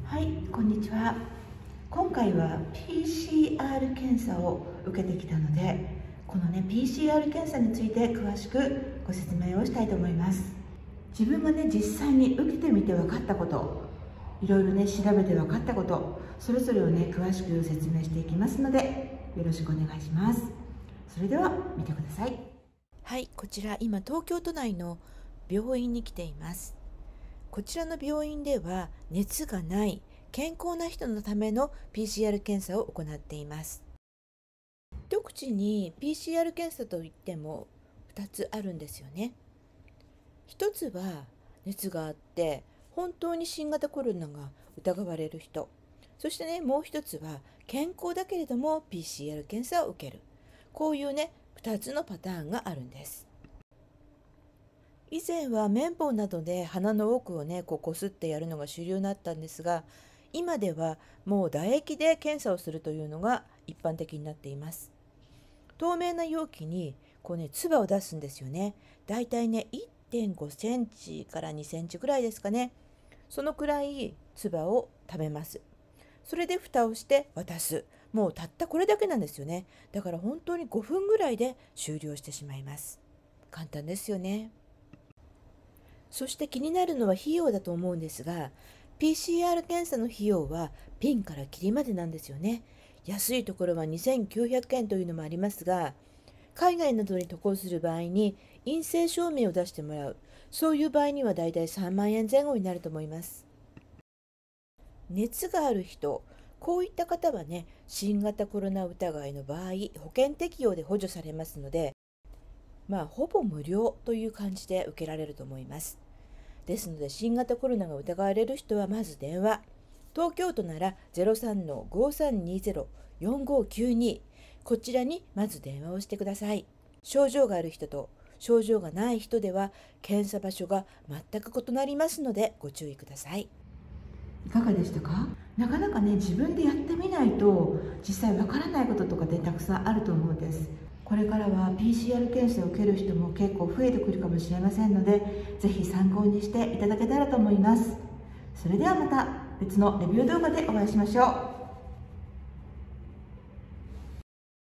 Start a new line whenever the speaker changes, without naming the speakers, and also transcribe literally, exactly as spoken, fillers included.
はい、こんにちは。今回は ピーシーアール 検査を受けてきたので、このね ピーシーアール 検査について詳しくご説明をしたいと思います。自分がね実際に受けてみて分かったこと、いろいろね調べて分かったこと、それぞれをね詳しく説明していきますので、よろしくお願いします。それでは見てください。
はい、こちら今東京都内の病院に来ています。こちらの病院では熱がない健康な人のための ピーシーアール 検査を行っています。一口に ピーシーアール 検査といってもふたつあるんですよね。ひとつは熱があって本当に新型コロナが疑われる人、そしてねもう一つは健康だけれども ピーシーアール 検査を受ける、こういうねふたつのパターンがあるんです。以前は綿棒などで鼻の奥をねこうこすってやるのが主流になったんですが、今ではもう唾液で検査をするというのが一般的になっています。透明な容器にこうね唾を出すんですよね。だいたいね いってんごセンチからにセンチぐらいですかね。そのくらい唾を食べます。それで蓋をして渡す。もうたったこれだけなんですよね。だから本当にごふんぐらいで終了してしまいます。簡単ですよね。そして気になるのは費用だと思うんですが、 ピーシーアール 検査の費用はピンからキリまでなんですよね。安いところはにせんきゅうひゃくえんというのもありますが、海外などに渡航する場合に陰性証明を出してもらう、そういう場合にはだいたいさんまんえんぜん後になると思います。熱がある人、こういった方はね新型コロナ疑いの場合保険適用で補助されますので、まあほぼ無料という感じで受けられると思います。ですので新型コロナが疑われる人はまず電話、東京都なら ゼロさんのごさんにゼロよんごきゅうに、こちらにまず電話をしてください。症状がある人と症状がない人では検査場所が全く異なりますのでご注意ください。
いかがでしたか？なかなかね自分でやってみないと実際わからないこととかでたくさんあると思うんです。これからは ピーシーアール 検査を受ける人も結構増えてくるかもしれませんので、ぜひ参考にしていただけたらと思います。それではまた別のレビュー動画でお会いしましょう。